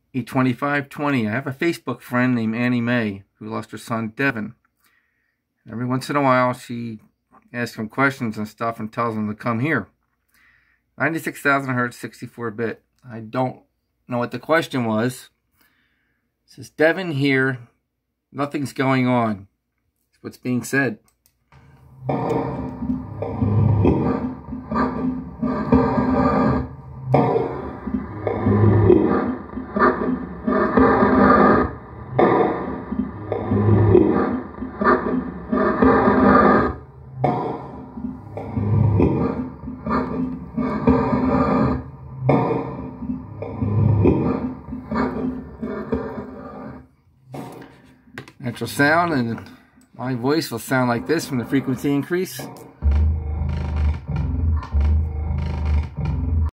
82520. I have a Facebook friend named Annie Mae who lost her son Devon. Every once in a while she asks him questions and stuff and tells him to come here. 96,000 hertz, 64-bit. I don't know what the question was. It says, Devon here, nothing's going on. That's what's being said. Natural sound, and my voice will sound like this from the frequency increase.